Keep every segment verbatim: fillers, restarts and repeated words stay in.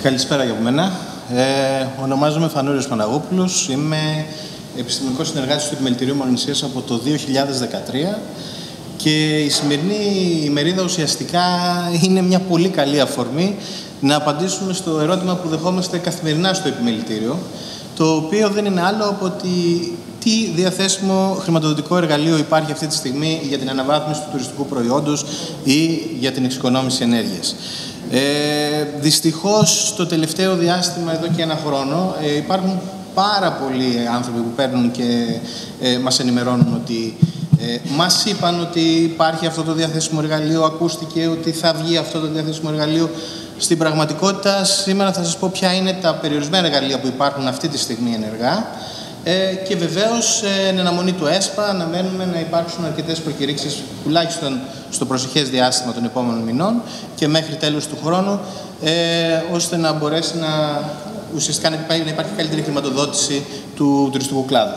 Καλησπέρα για μένα. Ε, ονομάζομαι Φανούριος Παναγόπουλος. Είμαι επιστημονικός συνεργάτης του Επιμελητηρίου Μολυνσίας από το δύο χιλιάδες δεκατρία και η σημερινή ημερίδα ουσιαστικά είναι μια πολύ καλή αφορμή να απαντήσουμε στο ερώτημα που δεχόμαστε καθημερινά στο Επιμελητήριο, το οποίο δεν είναι άλλο από ότι τι διαθέσιμο χρηματοδοτικό εργαλείο υπάρχει αυτή τη στιγμή για την αναβάθμιση του τουριστικού προϊόντος ή για την εξοικονόμηση ενέργειας. Ε, δυστυχώς, στο τελευταίο διάστημα, εδώ και ένα χρόνο, ε, υπάρχουν πάρα πολλοί άνθρωποι που παίρνουν και ε, μας ενημερώνουν ότι ε, μας είπαν ότι υπάρχει αυτό το διαθέσιμο εργαλείο, ακούστηκε ότι θα βγει αυτό το διαθέσιμο εργαλείο. Στην πραγματικότητα, σήμερα θα σας πω ποια είναι τα περιορισμένα εργαλεία που υπάρχουν αυτή τη στιγμή ενεργά. Ε, και βεβαίως, ε, εν αναμονή του ΕΣΠΑ, αναμένουμε να υπάρξουν αρκετές προκηρύξεις, τουλάχιστον στο προσεχές διάστημα των επόμενων μηνών και μέχρι τέλος του χρόνου, ε, ώστε να μπορέσει να, ουσιαστικά να υπάρχει, να υπάρχει καλύτερη χρηματοδότηση του τουριστικού κλάδου.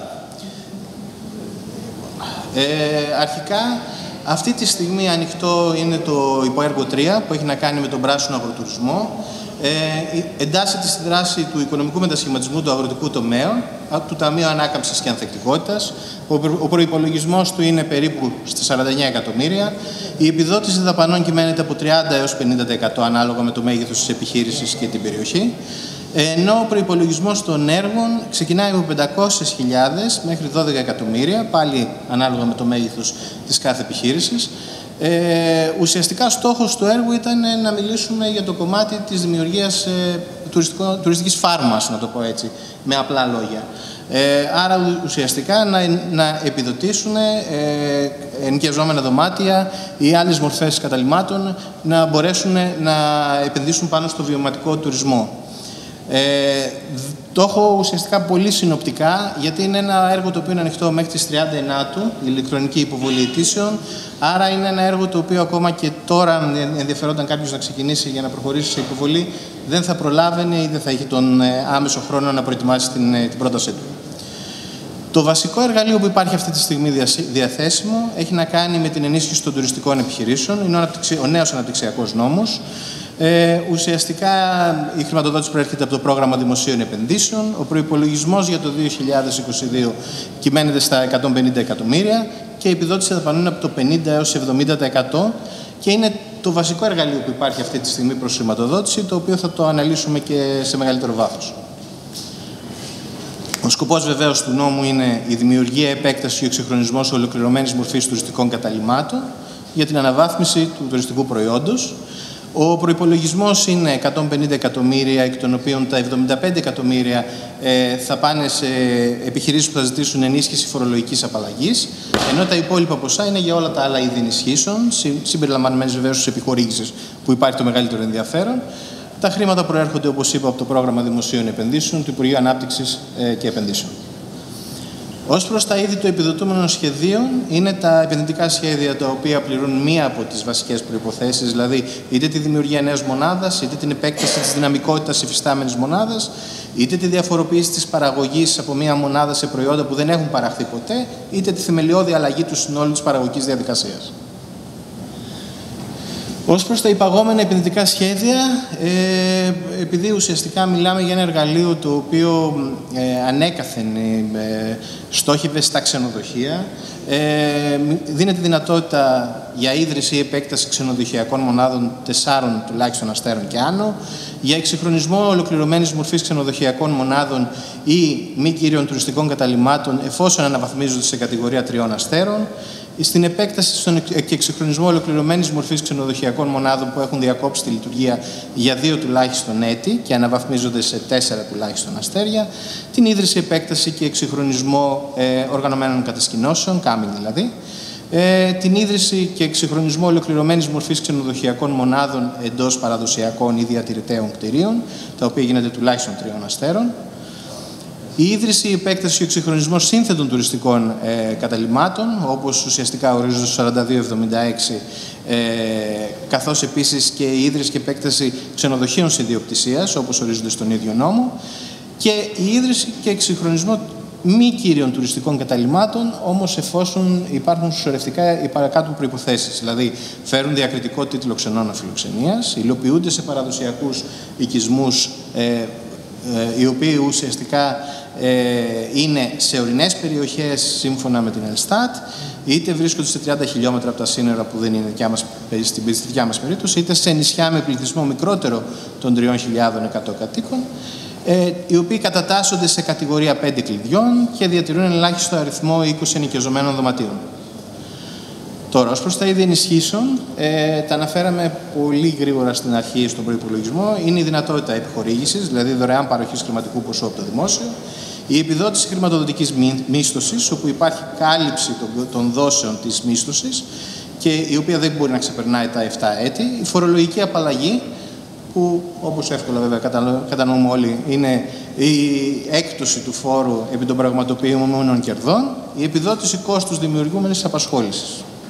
Ε, αρχικά, αυτή τη στιγμή ανοιχτό είναι το υποέργο τρία, που έχει να κάνει με τον πράσινο αγροτουρισμό. Ε, εντάσσεται στη δράση του οικονομικού μετασχηματισμού του αγροτικού τομέα, του Ταμείου Ανάκαμψης και Ανθεκτικότητας. Ο προϋπολογισμός του είναι περίπου στα σαράντα εννέα εκατομμύρια. Η επιδότηση δαπανών κυμαίνεται από τριάντα έως πενήντα τοις εκατό ανάλογα με το μέγεθος της επιχείρησης και την περιοχή. Ενώ ο προϋπολογισμός των έργων ξεκινάει από πεντακόσιες χιλιάδες μέχρι δώδεκα εκατομμύρια, πάλι ανάλογα με το μέγεθος της κάθε επιχείρησης. Ε, ουσιαστικά στόχος του έργου ήταν να μιλήσουμε για το κομμάτι της δημιουργίας ε, τουριστικής φάρμας, να το πω έτσι, με απλά λόγια. Ε, άρα ουσιαστικά να, να επιδοτήσουν ε, ενοικιαζόμενα δωμάτια ή άλλες μορφές καταλυμάτων να μπορέσουν να επενδύσουν πάνω στο βιωματικό τουρισμό. Ε, το έχω ουσιαστικά πολύ συνοπτικά, γιατί είναι ένα έργο το οποίο είναι ανοιχτό μέχρι τις τριάντα ενάτου, η ηλεκτρονική υποβολή αιτήσεων. Άρα είναι ένα έργο το οποίο ακόμα και τώρα, αν ενδιαφερόταν κάποιος να ξεκινήσει για να προχωρήσει σε υποβολή, δεν θα προλάβαινε ή δεν θα είχε τον άμεσο χρόνο να προετοιμάσει την, την πρότασή του. Το βασικό εργαλείο που υπάρχει αυτή τη στιγμή διαθέσιμο έχει να κάνει με την ενίσχυση των τουριστικών επιχειρήσεων. Είναι ο νέος αναπτυξιακός νόμος. Ε, ουσιαστικά η χρηματοδότηση προέρχεται από το πρόγραμμα δημοσίων επενδύσεων. Ο προϋπολογισμός για το δύο χιλιάδες είκοσι δύο κυμαίνεται στα εκατόν πενήντα εκατομμύρια και η επιδότηση δαπανών είναι από το πενήντα έως εβδομήντα τοις εκατό και είναι το βασικό εργαλείο που υπάρχει αυτή τη στιγμή προς χρηματοδότηση, το οποίο θα το αναλύσουμε και σε μεγαλύτερο βάθος. Ο σκοπός βεβαίως του νόμου είναι η δημιουργία, επέκταση και ο εξυγχρονισμός ολοκληρωμένης μορφής τουριστικών καταλυμάτων για την αναβάθμιση του τουριστικού προϊόντος. Ο προϋπολογισμός είναι εκατόν πενήντα εκατομμύρια, εκ των οποίων τα εβδομήντα πέντε εκατομμύρια ε, θα πάνε σε επιχειρήσεις που θα ζητήσουν ενίσχυση φορολογικής απαλλαγής, ενώ τα υπόλοιπα ποσά είναι για όλα τα άλλα είδη ενισχύσεων, συμπεριλαμβανομένες βεβαίως στις επιχορήγησεις που υπάρχει το μεγαλύτερο ενδιαφέρον. Τα χρήματα προέρχονται, όπως είπα, από το πρόγραμμα δημοσίων επενδύσεων του Υπουργείου Ανάπτυξης ε, και Επενδύσεων. Ως προς τα είδη των επιδοτούμενων σχεδίων, είναι τα επενδυτικά σχέδια τα οποία πληρούν μία από τις βασικές προϋποθέσεις, δηλαδή είτε τη δημιουργία νέας μονάδας, είτε την επέκταση της δυναμικότητας υφιστάμενης μονάδας, είτε τη διαφοροποίηση της παραγωγής από μία μονάδα σε προϊόντα που δεν έχουν παραχθεί ποτέ, είτε τη θεμελιώδη αλλαγή του συνόλου της παραγωγικής διαδικασίας. Ως προς τα υπαγόμενα επενδυτικά σχέδια, ε, επειδή ουσιαστικά μιλάμε για ένα εργαλείο το οποίο ε, ανέκαθεν ε, στόχευε στα ξενοδοχεία, ε, δίνεται δυνατότητα για ίδρυση ή επέκταση ξενοδοχειακών μονάδων τεσσάρων τουλάχιστον αστέρων και άνω, για εξυγχρονισμό ολοκληρωμένης μορφής ξενοδοχειακών μονάδων ή μη κύριων τουριστικών καταλυμάτων εφόσον αναβαθμίζονται σε κατηγορία τριών αστέρων, στην επέκταση στον και εξυγχρονισμό ολοκληρωμένης μορφής ξενοδοχειακών μονάδων που έχουν διακόψει τη λειτουργία για δύο τουλάχιστον έτη και αναβαθμίζονται σε τέσσερα τουλάχιστον αστέρια, την ίδρυση, επέκταση και εξυγχρονισμό ε, οργανωμένων κατασκηνώσεων, κάμινγκ δηλαδή, ε, την ίδρυση και εξυγχρονισμό ολοκληρωμένης μορφής ξενοδοχειακών μονάδων εντός παραδοσιακών ή διατηρηταίων κτηρίων, τα οποία γίνεται τουλάχιστον τριών αστέρων, η ίδρυση, η επέκταση και ο εξυγχρονισμός σύνθετων τουριστικών ε, καταλυμάτων, όπως ουσιαστικά ορίζονται στο σαράντα δύο εβδομήντα έξι, ε, καθώς επίσης και η ίδρυση και επέκταση ξενοδοχείων συνδιοκτησίας, όπως ορίζονται στον ίδιο νόμο, και η ίδρυση και εξυγχρονισμό μη κύριων τουριστικών καταλυμάτων, όμως εφόσον υπάρχουν συσσωρευτικά οι παρακάτω προϋποθέσεις. Δηλαδή, φέρουν διακριτικό τίτλο ξενώνα φιλοξενίας, υλοποιούνται σε παραδοσιακούς οικισμούς, ε, ε, οι οποίοι ουσιαστικά ε, είναι σε ορεινές περιοχές σύμφωνα με την Ελστάτ, είτε βρίσκονται σε τριάντα χιλιόμετρα από τα σύνορα που δεν είναι δικιά μας, στην δικιά μας περίπτωση, είτε σε νησιά με πληθυσμό μικρότερο των τρεις χιλιάδες εκατό κατοίκων, ε, οι οποίοι κατατάσσονται σε κατηγορία πέντε κλιδιών και διατηρούν ελάχιστο αριθμό είκοσι ενοικιαζομένων δωματίων. Τώρα, ως προς τα είδη ενισχύσεων, ε, τα αναφέραμε πολύ γρήγορα στην αρχή στον προϋπολογισμό. Είναι η δυνατότητα επιχορήγησης, δηλαδή δωρεάν παροχής χρηματικού ποσού από το δημόσιο, η επιδότηση χρηματοδοτικής μίσθωσης, όπου υπάρχει κάλυψη των, των δόσεων της μίσθωσης και η οποία δεν μπορεί να ξεπερνάει τα επτά έτη, η φορολογική απαλλαγή, που όπως εύκολα βέβαια κατανοούμε όλοι είναι η έκπτωση του φόρου επί των πραγματοποιούμενων κερδών, η επιδότηση κόστους δημιουργούμενης απασχόλησης.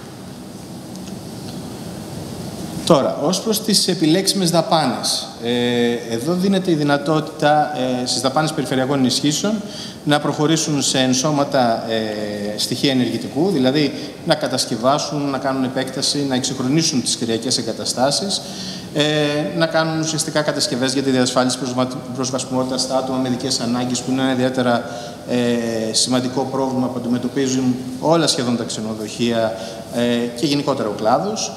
Τώρα, ως προς τις επιλέξιμες δαπάνες, ε, εδώ δίνεται η δυνατότητα ε, στις δαπάνες περιφερειακών ενισχύσεων να προχωρήσουν σε ενσώματα ε, στοιχεία ενεργητικού, δηλαδή να κατασκευάσουν, να κάνουν επέκταση, να εξυγχρονίσουν τις κτηριακές εγκαταστάσεις, ε, να κάνουν ουσιαστικά κατασκευές για τη διασφάλιση προσβασιμότητας στα άτομα με ειδικές ανάγκες, που είναι ένα ιδιαίτερα ε, σημαντικό πρόβλημα που αντιμετωπίζουν όλα σχεδόν τα ξενοδοχεία ε, και γενικότερα ο κλάδος.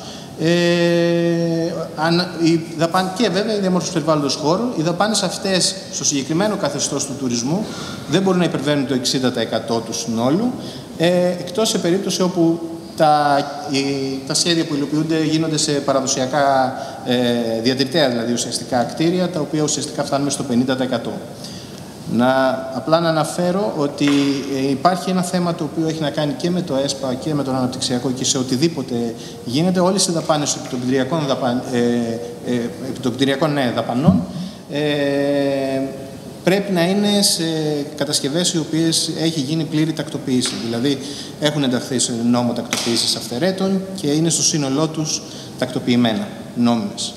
Ε, αν, η δαπάνη, και βέβαια η διαμόρφωση περιβάλλοντος χώρου. Οι δαπάνες αυτές στο συγκεκριμένο καθεστώς του τουρισμού δεν μπορούν να υπερβαίνουν το εξήντα τοις εκατό του συνόλου, ε, εκτός σε περίπτωση όπου τα, οι, τα σχέδια που υλοποιούνται γίνονται σε παραδοσιακά ε, διατηρητέα, δηλαδή ουσιαστικά κτίρια, τα οποία ουσιαστικά φτάνουν στο πενήντα τοις εκατό. Να, απλά να αναφέρω ότι ε, υπάρχει ένα θέμα το οποίο έχει να κάνει και με το ΕΣΠΑ και με τον αναπτυξιακό και σε οτιδήποτε γίνεται. Όλες οι δαπάνες επί των κτηριακών, δαπαν, ε, ε, επί των κτηριακών ναι, δαπανών ε, πρέπει να είναι σε κατασκευές οι οποίες έχει γίνει πλήρη τακτοποίηση. Δηλαδή έχουν ενταχθεί σε νόμο τακτοποίησης αυθαιρέτων και είναι στο σύνολό τους τακτοποιημένα, νόμιμες.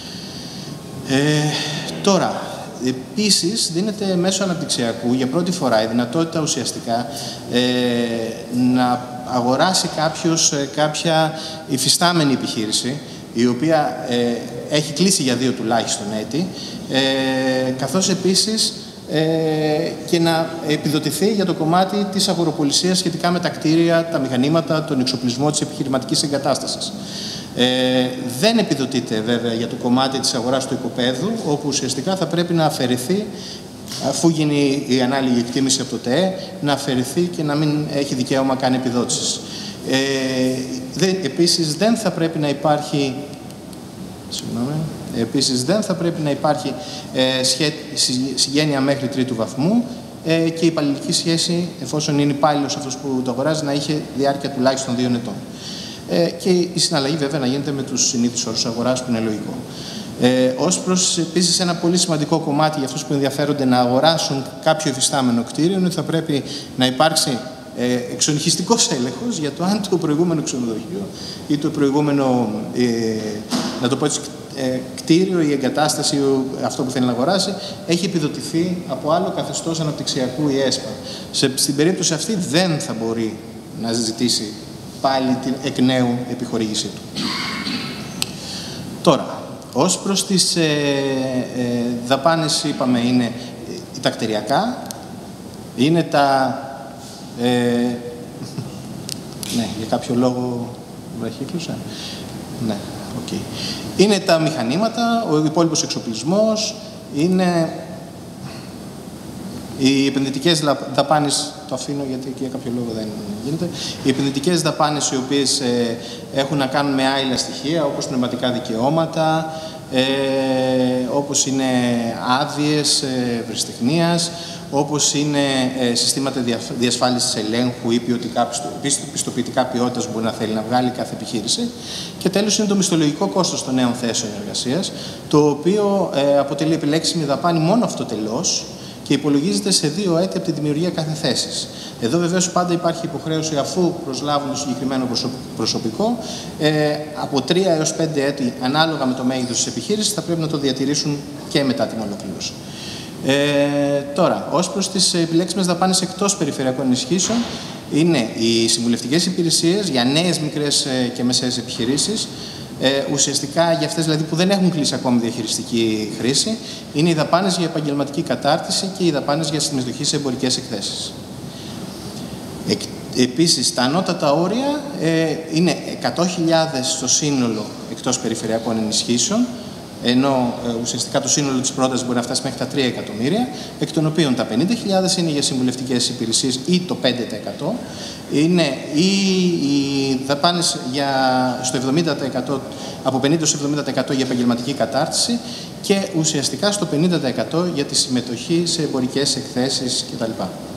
Ε, τώρα, επίσης, δίνεται μέσω αναπτυξιακού για πρώτη φορά η δυνατότητα ουσιαστικά ε, να αγοράσει κάποιος ε, κάποια υφιστάμενη επιχείρηση, η οποία ε, έχει κλείσει για δύο τουλάχιστον έτη, ε, καθώς επίσης ε, και να επιδοτηθεί για το κομμάτι της αγοροπολισίας σχετικά με τα κτίρια, τα μηχανήματα, τον εξοπλισμό της επιχειρηματικής εγκατάστασης. Ε, δεν επιδοτείται βέβαια για το κομμάτι της αγοράς του οικοπαίδου, όπου ουσιαστικά θα πρέπει να αφαιρεθεί, αφού γίνει η ανάλογη εκτίμηση από το ΤΕΕ, να αφαιρεθεί και να μην έχει δικαίωμα καν επιδότησης. Ε, δε, επίσης δεν θα πρέπει να υπάρχει συγγνώμη, επίσης δεν θα πρέπει να υπάρχει ε, σχέ, συγγένεια μέχρι τρίτου βαθμού ε, και η υπαλληλική σχέση, εφόσον είναι υπάλληλος αυτός που το αγοράζει, να είχε διάρκεια τουλάχιστον δύο ετών. Ε, και η συναλλαγή βέβαια να γίνεται με τους συνήθους όρους αγοράς, που είναι λογικό. Ε, ως προς επίσης ένα πολύ σημαντικό κομμάτι για αυτούς που ενδιαφέρονται να αγοράσουν κάποιο υφιστάμενο κτίριο, είναι ότι θα πρέπει να υπάρξει ε, εξονυχιστικός έλεγχος για το αν το προηγούμενο ξενοδοχείο ή το προηγούμενο, ε, να το πω έτσι, ε, κτίριο ή εγκατάσταση, αυτό που θέλει να αγοράσει, έχει επιδοτηθεί από άλλο καθεστώς αναπτυξιακού ή ΕΣΠΑ. Σε, στην περίπτωση αυτή δεν θα μπορεί να ζητήσει πάλι την εκ νέου επιχορήγησή του. Τώρα, ως προς τις ε, ε, δαπάνες, είπαμε, είναι τα κτηριακά, είναι τα... Ε, ναι, για κάποιο λόγο βραχύκλωσα. Ναι, οκ. Okay. Είναι τα μηχανήματα, ο υπόλοιπος εξοπλισμός, είναι οι επενδυτικές δαπάνες, το αφήνω γιατί για κάποιο λόγο δεν γίνεται, οι επενδυτικές δαπάνες οι οποίες ε, έχουν να κάνουν με άειλα στοιχεία, όπως πνευματικά δικαιώματα, ε, όπως είναι άδειες ε, ευρεσιτεχνίας, όπως είναι ε, συστήματα διασφάλισης ελέγχου ή ποιοτικά, πιστοποιητικά ποιότητας που μπορεί να θέλει να βγάλει κάθε επιχείρηση. Και τέλος είναι το μισθολογικό κόστος των νέων θέσεων εργασίας, το οποίο ε, αποτελεί επιλέξιμη δαπάνη μόνο αυτοτελώς και υπολογίζεται σε δύο έτη από τη δημιουργία κάθε θέσης. Εδώ βεβαίως πάντα υπάρχει υποχρέωση, αφού προσλάβουν το συγκεκριμένο προσωπικό, ε, από τρία έως πέντε έτη, ανάλογα με το μέγεθος της επιχείρησης, θα πρέπει να το διατηρήσουν και μετά την ολοκλήρωση. Ε, τώρα, ως προς τις επιλέξιμες δαπάνες εκτός περιφερειακών ενισχύσεων, είναι οι συμβουλευτικές υπηρεσίες για νέες μικρές και μεσαίες επιχειρήσεις. Ε, ουσιαστικά για αυτές δηλαδή που δεν έχουν κλείσει ακόμη διαχειριστική χρήση, είναι οι δαπάνες για επαγγελματική κατάρτιση και οι δαπάνες για συμμετοχή σε εμπορικές εκθέσεις. Ε, επίσης, τα ανώτατα όρια ε, είναι εκατό χιλιάδες στο σύνολο εκτός περιφερειακών ενισχύσεων, ενώ ε, ουσιαστικά το σύνολο της πρότασης μπορεί να φτάσει μέχρι τα τρία εκατομμύρια, εκ των οποίων τα πενήντα χιλιάδες είναι για συμβουλευτικές υπηρεσίες ή το πέντε τοις εκατό, είναι ή οι δαπάνες για, στο εβδομήντα τοις εκατό, από πενήντα στο εβδομήντα τοις εκατό για επαγγελματική κατάρτιση και ουσιαστικά στο πενήντα τοις εκατό για τη συμμετοχή σε εμπορικές εκθέσεις κτλ.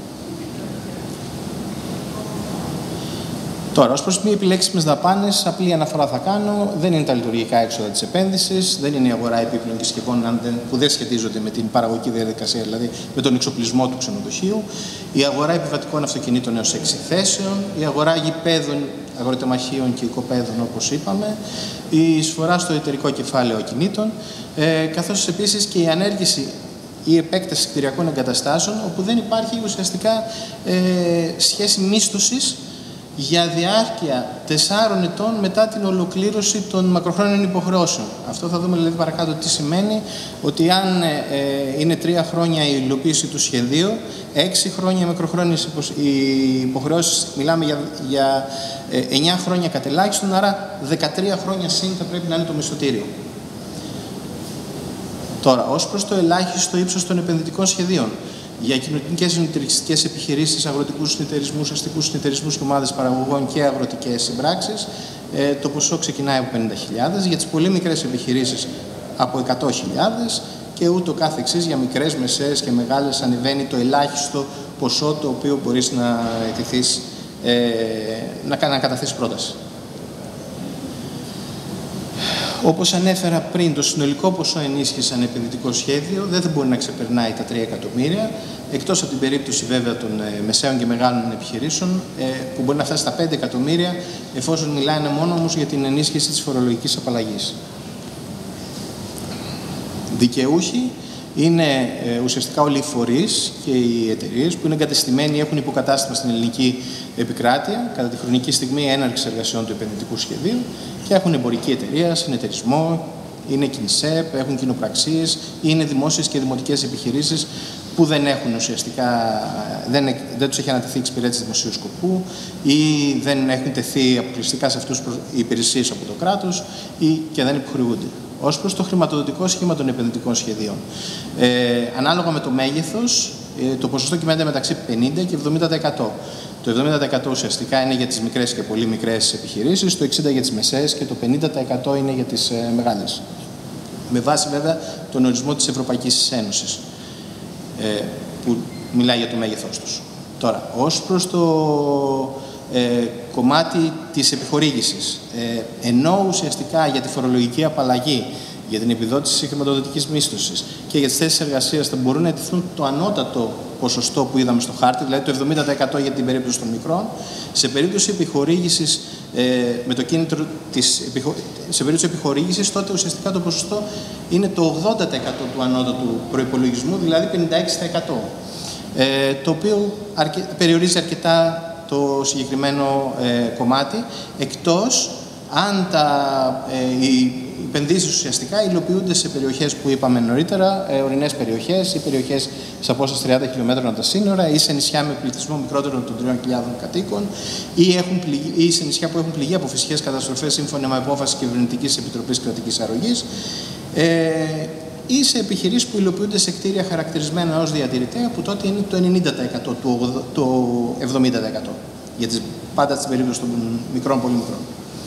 Τώρα, ως προς μη επιλέξιμες δαπάνες, απλή αναφορά θα κάνω, δεν είναι τα λειτουργικά έξοδα της επένδυσης, δεν είναι η αγορά επίπλων και συσκευών που δεν σχετίζονται με την παραγωγική διαδικασία, δηλαδή με τον εξοπλισμό του ξενοδοχείου, η αγορά επιβατικών αυτοκινήτων έως έξι θέσεων, η αγορά γηπέδων, αγροτεμαχίων και οικοπαίδων, όπως είπαμε, η εισφορά στο εταιρικό κεφάλαιο ακινήτων, ε, καθώς επίσης και η ανέργηση ή επέκταση κτηριακών εγκαταστάσεων, όπου δεν υπάρχει ουσιαστικά ε, σχέση μίσθωσης για διάρκεια τεσσάρων ετών μετά την ολοκλήρωση των μακροχρόνιων υποχρεώσεων. Αυτό θα δούμε δηλαδή παρακάτω τι σημαίνει, ότι αν ε, είναι τρία χρόνια η υλοποίηση του σχεδίου, έξι χρόνια μακροχρόνιες υποχρεώσεις, μιλάμε για, για ε, εννιά χρόνια κατελάχιστον, άρα δεκατρία χρόνια συν θα πρέπει να είναι το μισθωτήριο. Τώρα, ως προς το ελάχιστο ύψος των επενδυτικών σχεδίων, για κοινωνικές συνεταιριστικές επιχειρήσεις, αγροτικούς συνεταιρισμούς, αστικούς συνεταιρισμούς και ομάδες παραγωγών και αγροτικές συμπράξεις, ε, το ποσό ξεκινάει από πενήντα χιλιάδες, για τις πολύ μικρές επιχειρήσεις από εκατό χιλιάδες και ούτω κάθε εξής, για μικρές, μεσαίες και μεγάλες ανεβαίνει το ελάχιστο ποσό το οποίο μπορείς να αιτηθείς, ε, να, να καταθέσεις πρόταση. Όπως ανέφερα πριν, το συνολικό ποσό ενίσχυσης σαν επενδυτικό σχέδιο δεν θα μπορεί να ξεπερνάει τα τρία εκατομμύρια, εκτός από την περίπτωση βέβαια των ε, μεσαίων και μεγάλων επιχειρήσεων, ε, που μπορεί να φτάσει στα πέντε εκατομμύρια, εφόσον μιλάνε μόνο όμως για την ενίσχυση της φορολογικής απαλλαγής. Δικαιούχοι είναι ε, ουσιαστικά όλοι οι φορείς και οι εταιρείες που είναι εγκατεστημένοι ή έχουν υποκατάστημα στην ελληνική επικράτεια κατά τη χρονική στιγμή έναρξης εργασιών του επενδυτικού σχεδίου και έχουν εμπορική εταιρεία, συνεταιρισμό, είναι κινσέπ, έχουν κοινοπραξίες ή είναι δημόσιες και δημοτικές επιχειρήσεις που δεν έχουν ουσιαστικά, δεν, δεν τους έχει ανατεθεί εξυπηρέτηση δημοσίου σκοπού ή δεν έχουν τεθεί αποκλειστικά σε αυτούς οι υπηρεσίες από το κράτος ή και δεν υποχρεούνται. Ως προς το χρηματοδοτικό σχήμα των επενδυτικών σχεδίων. Ε, ανάλογα με το μέγεθος, ε, το ποσοστό κυμαίνεται μεταξύ πενήντα και εβδομήντα τοις εκατό. Το εβδομήντα τοις εκατό ουσιαστικά είναι για τις μικρές και πολύ μικρές επιχειρήσεις, το εξήντα τοις εκατό για τις μεσαίες και το πενήντα τοις εκατό είναι για τις ε, μεγάλες. Με βάση βέβαια τον ορισμό της Ευρωπαϊκής Ένωσης, ε, που μιλάει για το μέγεθός τους. Τώρα, ως προς το ε, κομμάτι της επιχορήγησης, ε, ενώ ουσιαστικά για τη φορολογική απαλλαγή, για την επιδότηση χρηματοδοτικής μίσθωσης και για τις θέσεις εργασίας θα μπορούν να αιτηθούν το ανώτατο ποσοστό που είδαμε στο χάρτη, δηλαδή το εβδομήντα τοις εκατό για την περίπτωση των μικρών, σε περίπτωση επιχορήγησης, ε, με το κίνητρο της επιχο... σε περίπτωση επιχορήγησης, τότε ουσιαστικά το ποσοστό είναι το ογδόντα τοις εκατό του ανώτατου προϋπολογισμού, δηλαδή πενήντα έξι τοις εκατό, ε, το οποίο αρκε... περιορίζει αρκετά το συγκεκριμένο ε, κομμάτι, εκτός αν τα, ε, οι επενδύσεις ουσιαστικά υλοποιούνται σε περιοχές που είπαμε νωρίτερα, ε, ορεινές περιοχές ή περιοχές σε απόσταση τριάντα χιλιόμετρων από τα σύνορα ή σε νησιά με πληθυσμό μικρότερο των τριών χιλιάδων κατοίκων ή, έχουν πληγεί, ή σε νησιά που έχουν πληγεί από φυσικές καταστροφές σύμφωνα με απόφαση Κυβερνητικής Επιτροπής Κρατικής Αρρωγής, ε, ή σε επιχειρήσεις που υλοποιούνται σε κτίρια χαρακτηρισμένα ως διατηρητέα, που τότε είναι το ενενήντα τοις εκατό του το εβδομήντα τοις εκατό, για τις, πάντα στην περίπτωση των μικρών πολύ μικρών.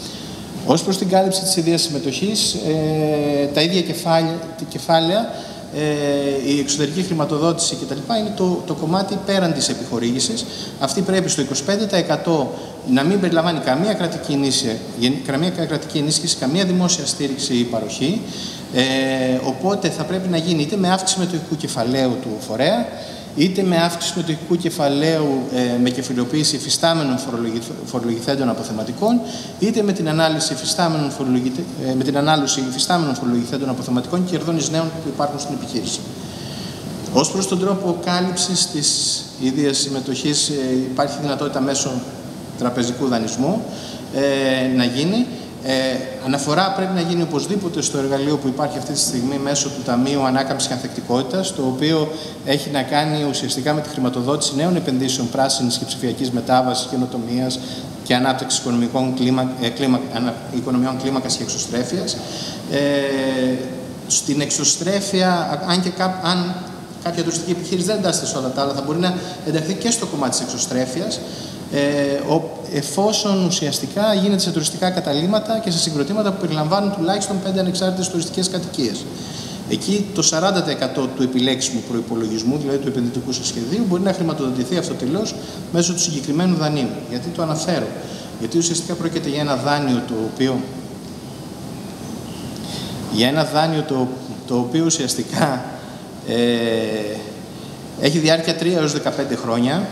Ως προς την κάλυψη της ιδίας συμμετοχής, ε, τα ίδια κεφάλαια, κεφάλαια ε, η εξωτερική χρηματοδότηση κτλ. Είναι το, το κομμάτι πέραν της επιχορήγησης. Αυτή πρέπει στο είκοσι πέντε τοις εκατό να μην περιλαμβάνει καμία κρατική ενίσχυση, καμία κρατική ενίσχυση, καμία δημόσια στήριξη ή παροχή. Ε, οπότε θα πρέπει να γίνει είτε με αύξηση μετοχικού κεφαλαίου του φορέα, είτε με αύξηση μετοχικού κεφαλαίου ε, με κεφαλαιοποίηση υφιστάμενων φορολογηθέντων αποθεματικών, είτε με την ανάλυση υφιστάμενων, φορολογηθε... ε, υφιστάμενων φορολογηθέντων αποθεματικών και κερδών εις νέων που υπάρχουν στην επιχείρηση. Ως προς τον τρόπο κάλυψης της ίδιας συμμετοχής, ε, υπάρχει δυνατότητα μέσω τραπεζικού δανεισμού ε, να γίνει. Ε, αναφορά πρέπει να γίνει οπωσδήποτε στο εργαλείο που υπάρχει αυτή τη στιγμή μέσω του Ταμείου Ανάκαμψης και Ανθεκτικότητας, το οποίο έχει να κάνει ουσιαστικά με τη χρηματοδότηση νέων επενδύσεων πράσινης και ψηφιακής μετάβασης, καινοτομίας και ανάπτυξης οικονομικών κλίμα, ε, κλίμα, ανα, οικονομιών κλίμακας και εξωστρέφειας. Ε, στην εξωστρέφεια, αν, και κά, αν κάποια τουριστική επιχείρηση δεν εντάσσεται σε όλα τα άλλα, θα μπορεί να ενταχθεί και στο κομμάτι της εξωστρέφειας, Ε, ο, εφόσον ουσιαστικά γίνεται σε τουριστικά καταλύματα και σε συγκροτήματα που περιλαμβάνουν τουλάχιστον πέντε ανεξάρτητες τουριστικές κατοικίες. Εκεί το σαράντα τοις εκατό του επιλέξιμου προϋπολογισμού, δηλαδή του επενδυτικού σας σχεδίου, μπορεί να χρηματοδοτηθεί αυτοτελώς μέσω του συγκεκριμένου δανείου. Γιατί το αναφέρω? Γιατί ουσιαστικά πρόκειται για ένα δάνειο το οποίο, για ένα δάνειο το, το οποίο ουσιαστικά ε, έχει διάρκεια τρία έως δεκαπέντε χρόνια.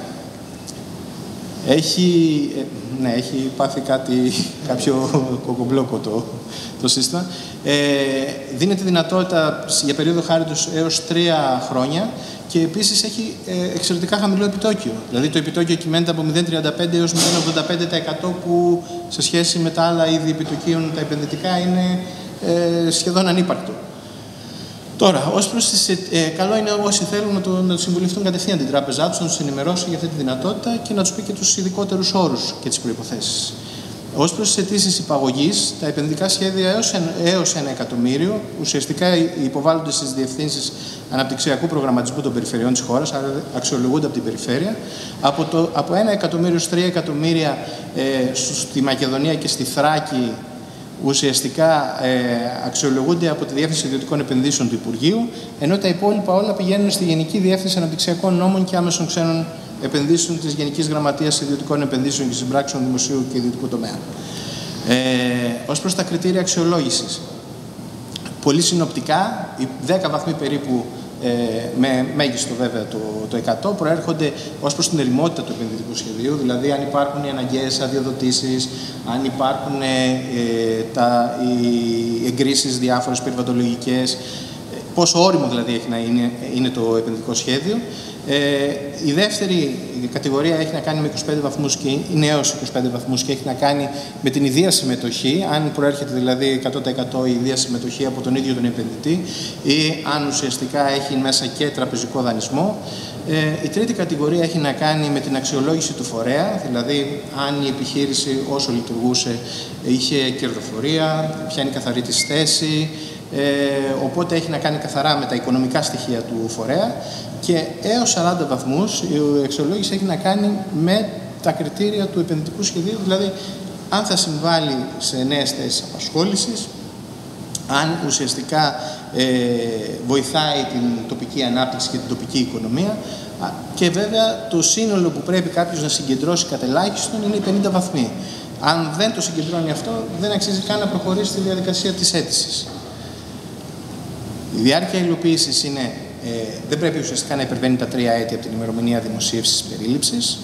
Έχει, ναι, έχει πάθει κάτι, κάποιο κοκομπλόκο το, το σύστημα. Ε, δίνεται δυνατότητα για περίοδο χάριτος έως τρία χρόνια και επίσης έχει ε, εξαιρετικά χαμηλό επιτόκιο. Δηλαδή το επιτόκιο κυμαίνεται από μηδέν κόμμα τριάντα πέντε έως μηδέν κόμμα ογδόντα πέντε τοις εκατό που σε σχέση με τα άλλα είδη επιτοκίων τα επενδυτικά είναι ε, σχεδόν ανύπαρκτο. Τώρα, ως προς τις, ε, καλό είναι όσοι θέλουν να το, να το συμβουλευτούν κατευθείαν την τράπεζά τους, να τους ενημερώσει για αυτή τη δυνατότητα και να τους πει και τους ειδικότερους όρους και τις προϋποθέσεις. Ως προς τις αιτήσεις υπαγωγής, τα επενδυτικά σχέδια έως, έως ένα εκατομμύριο ουσιαστικά υποβάλλονται στις διευθύνσεις αναπτυξιακού προγραμματισμού των περιφερειών της χώρας, άρα αξιολογούνται από την περιφέρεια. Από, το, από ένα εκατομμύριο στους τρία εκατομμύρια ε, στη Μακεδονία και στη Θράκη ουσιαστικά ε, αξιολογούνται από τη Διεύθυνση Ιδιωτικών Επενδύσεων του Υπουργείου, ενώ τα υπόλοιπα όλα πηγαίνουν στη Γενική Διεύθυνση Αναπτυξιακών Νόμων και Άμεσων Ξένων Επενδύσεων της Γενικής Γραμματείας Ιδιωτικών Επενδύσεων και Συμπράξεων Δημοσίου και Ιδιωτικού Τομέα. Ε, ως προς τα κριτήρια αξιολόγησης, πολύ συνοπτικά, οι δέκα βαθμοί περίπου, ε, με μέγιστο βέβαια το, το εκατό, προέρχονται ως προς την ερημότητα του επενδυτικού σχεδίου, δηλαδή αν υπάρχουν οι αναγκαίες αδειοδοτήσεις, αν υπάρχουν ε, τα, οι εγκρίσεις διάφορες περιβαλλοντολογικές, πόσο όριμο δηλαδή έχει να είναι, είναι το επενδυτικό σχέδιο. Ε, η δεύτερη κατηγορία έχει να κάνει με είκοσι πέντε βαθμούς και είναι έως είκοσι πέντε βαθμούς και έχει να κάνει με την ιδία συμμετοχή, αν προέρχεται δηλαδή εκατό τοις εκατό η ιδία συμμετοχή από τον ίδιο τον επενδυτή ή αν ουσιαστικά έχει μέσα και τραπεζικό δανεισμό. Ε, η τρίτη κατηγορία έχει να κάνει με την αξιολόγηση του φορέα, δηλαδή αν η επιχείρηση όσο λειτουργούσε είχε κερδοφορία, ποια είναι η καθαρή της θέση. Ε, οπότε έχει να κάνει καθαρά με τα οικονομικά στοιχεία του φορέα και έως σαράντα βαθμούς η αξιολόγηση έχει να κάνει με τα κριτήρια του επενδυτικού σχεδίου, δηλαδή αν θα συμβάλλει σε νέες θέσεις απασχόλησης, αν ουσιαστικά ε, βοηθάει την τοπική ανάπτυξη και την τοπική οικονομία και βέβαια το σύνολο που πρέπει κάποιος να συγκεντρώσει κατ' ελάχιστον είναι οι πενήντα βαθμοί. Αν δεν το συγκεντρώνει αυτό, δεν αξίζει καν να προχωρήσει στη διαδικασία της αίτησης. Η διάρκεια υλοποίησης είναι, ε, δεν πρέπει ουσιαστικά να υπερβαίνει τα τρία έτη από την ημερομηνία δημοσίευσης περίληψης.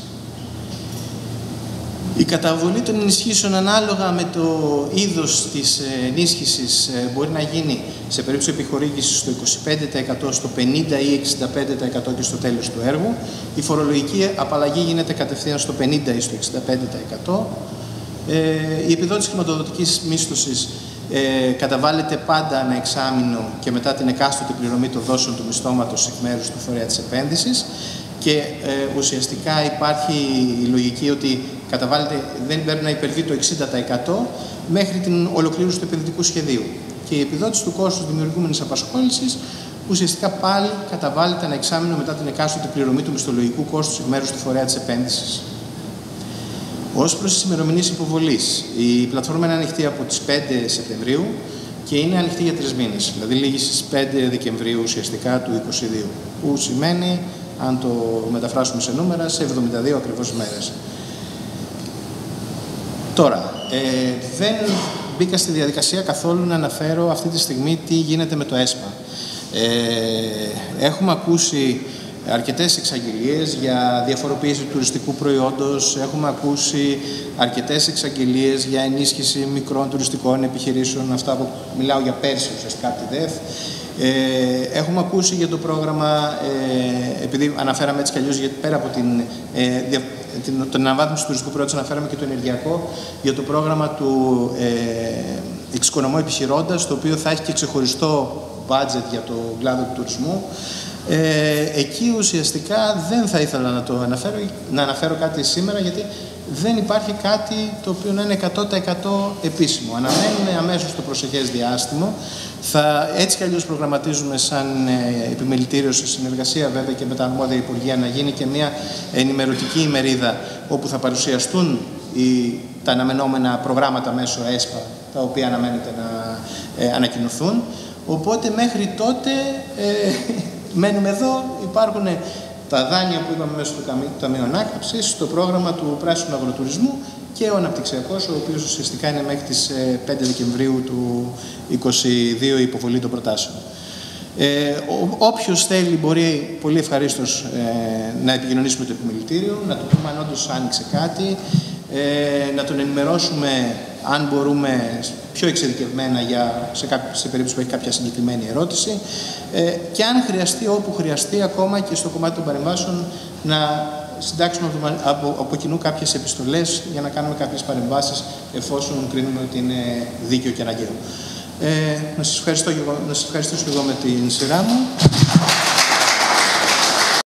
Η καταβολή των ενισχύσεων ανάλογα με το είδος της ενίσχυσης ε, μπορεί να γίνει σε περίπτωση επιχορήγησης στο είκοσι πέντε τοις εκατό, στο πενήντα τοις εκατό ή εξήντα πέντε τοις εκατό και στο τέλος του έργου. Η φορολογική απαλλαγή γίνεται κατευθείαν στο πενήντα τοις εκατό ή στο εξήντα πέντε τοις εκατό. Ε, η επιδότηση χρηματοδοτικής μίσθωσης Ε, καταβάλλεται πάντα ένα εξάμηνο και μετά την εκάστοτε πληρωμή των δόσεων του μισθώματος εκ μέρους του φορέα της επένδυσης και ε, ουσιαστικά υπάρχει η λογική ότι καταβάλλεται, δεν πρέπει να υπερβεί το εξήντα τοις εκατό μέχρι την ολοκλήρωση του επενδυτικού σχεδίου. Και η επιδότηση του κόστους δημιουργούμενης απασχόλησης ουσιαστικά πάλι καταβάλλεται ένα εξάμηνο μετά την εκάστοτε πληρωμή του μισθολογικού κόστους εκ μέρους του φορέα της επένδυσης. Ως προς τις ημερομηνίες υποβολής, η πλατφόρμα είναι ανοιχτή από τις πέντε Σεπτεμβρίου και είναι ανοιχτή για τρεις μήνες, δηλαδή λήγει στις πέντε Δεκεμβρίου ουσιαστικά του είκοσι δύο, που σημαίνει, αν το μεταφράσουμε σε νούμερα, σε εβδομήντα δύο ακριβώς μέρες. Τώρα, ε, δεν μπήκα στη διαδικασία καθόλου να αναφέρω αυτή τη στιγμή τι γίνεται με το ΕΣΠΑ. Ε, έχουμε ακούσει αρκετές εξαγγελίες για διαφοροποίηση του τουριστικού προϊόντος, έχουμε ακούσει αρκετές εξαγγελίες για ενίσχυση μικρών τουριστικών επιχειρήσεων, αυτά που μιλάω για πέρσι ουσιαστικά από τη ΔΕΘ. Ε, έχουμε ακούσει για το πρόγραμμα, ε, επειδή αναφέραμε έτσι κι αλλιώς, γιατί πέρα από την, ε, δια, την, την αναβάθμιση του τουριστικού προϊόντος, αναφέραμε και το ενεργειακό, για το πρόγραμμα του ε, εξοικονομώ επιχειρώντας, το οποίο θα έχει και ξεχωριστό budget για το κλάδο του τουρισμού. Ε, εκεί ουσιαστικά δεν θα ήθελα να το αναφέρω, να αναφέρω κάτι σήμερα, γιατί δεν υπάρχει κάτι το οποίο να είναι εκατό τοις εκατό επίσημο. Αναμένουμε αμέσως το προσεχές διάστημα. Θα, έτσι κι αλλιώς προγραμματίζουμε σαν ε, επιμελητήριο, σε συνεργασία βέβαια και με τα αρμόδια Υπουργεία, να γίνει και μια ενημερωτική ημερίδα όπου θα παρουσιαστούν οι, τα αναμενόμενα προγράμματα μέσω ΕΣΠΑ, τα οποία αναμένεται να ε, ανακοινωθούν. Οπότε μέχρι τότε ε, μένουμε εδώ, υπάρχουν τα δάνεια που είπαμε μέσω του Ταμείου Ανάκαμψης, στο πρόγραμμα του Πράσινου Αγροτουρισμού και ο Αναπτυξιακός, ο οποίος ουσιαστικά είναι μέχρι τις πέντε Δεκεμβρίου του είκοσι δύο η υποβολή των προτάσεων. Ε, όποιος θέλει μπορεί πολύ ευχαρίστως ε, να επικοινωνήσει με το επιμελητήριο, να του πούμε αν όντως άνοιξε κάτι, ε, να τον ενημερώσουμε αν μπορούμε πιο εξειδικευμένα για, σε, κάποιο, σε περίπτωση που έχει κάποια συγκεκριμένη ερώτηση, ε, και αν χρειαστεί, όπου χρειαστεί, ακόμα και στο κομμάτι των παρεμβάσεων, να συντάξουμε από, από, από κοινού κάποιες επιστολές για να κάνουμε κάποιες παρεμβάσεις, εφόσον κρίνουμε ότι είναι δίκαιο και αναγκαίο. Ε, να σας ευχαριστώ, να σας ευχαριστήσω εγώ με την σειρά μου.